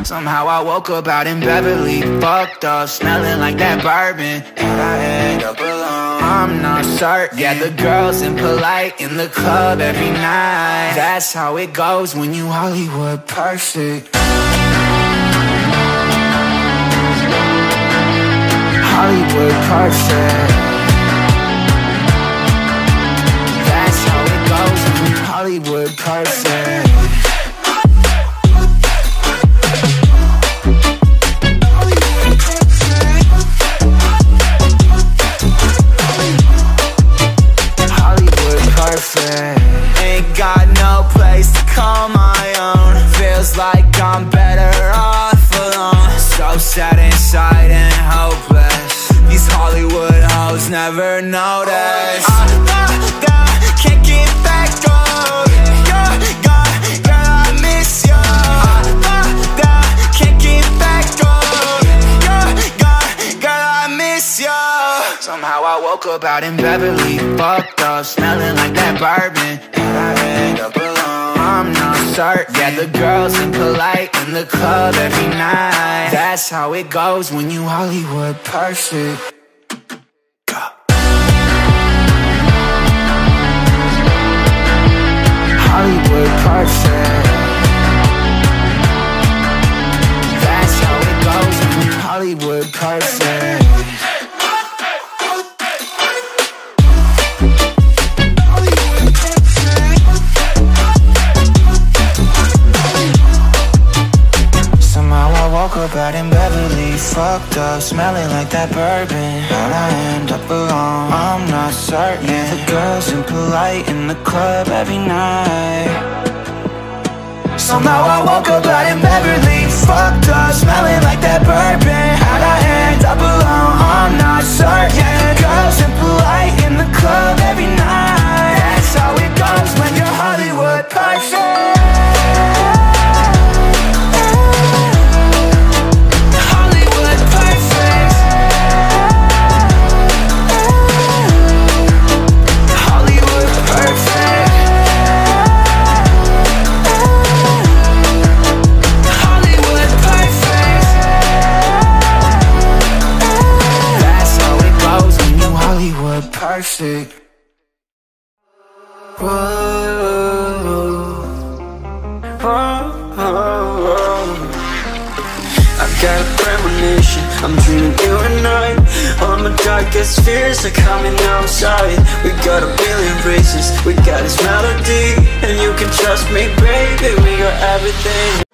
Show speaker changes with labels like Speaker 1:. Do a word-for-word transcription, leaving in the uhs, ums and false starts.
Speaker 1: Somehow I woke up out in Beverly, fucked up, smelling like that bourbon. How'd I end up alone? I'm not certain. Yeah, the girls impolite in the club every night. That's how it goes when you Hollywood perfect. Hollywood perfect. That's how it goes when you Hollywood perfect. Ain't got no place to call my own. Feels like I'm better off alone. So sad inside and hopeless. These Hollywood hoes never notice. I, I, I can't get back up. You're gone, girl, I miss you. I, I, I can't get back up. You're gone, girl, I miss you. Somehow I woke up out in Beverly, fucked up, smelling like that bourbon. How'd I end up alone? I'm not certain. Yeah, the girls impolite in the club every night. That's how it goes when you Hollywood perfect. Hollywood perfect. That's how it goes when you Hollywood perfect. Woke up out in Beverly, fucked up, smelling like that bourbon. How'd I end up alone? I'm not certain. Yeah, the girls impolite in the club every night. Somehow I woke up out in Beverly, fucked up, smelling like that bourbon. How'd I end up alone? I'm not certain. Yeah, the girls impolite in the club every night. That's how it goes when you're Hollywood perfect. Perfect. Whoa, whoa, whoa. I've got a premonition, I'm dreaming you and I. All my darkest fears are coming outside. We got a billion races, we got this melody. And you can trust me, baby, we got everything.